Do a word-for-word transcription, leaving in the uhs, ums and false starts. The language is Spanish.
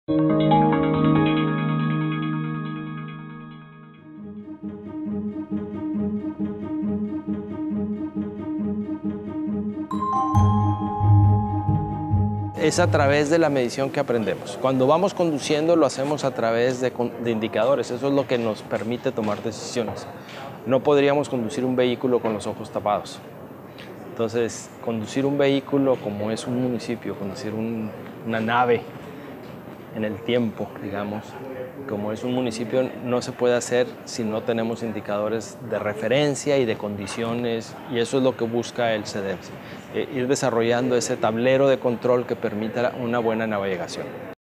Es a través de la medición que aprendemos. Cuando vamos conduciendo lo hacemos a través de, de indicadores, eso es lo que nos permite tomar decisiones. No podríamos conducir un vehículo con los ojos tapados. Entonces, conducir un vehículo como es un municipio, conducir un, una nave en el tiempo, digamos, como es un municipio, no se puede hacer si no tenemos indicadores de referencia y de condiciones, y eso es lo que busca el C E D E P S, eh, ir desarrollando ese tablero de control que permita una buena navegación.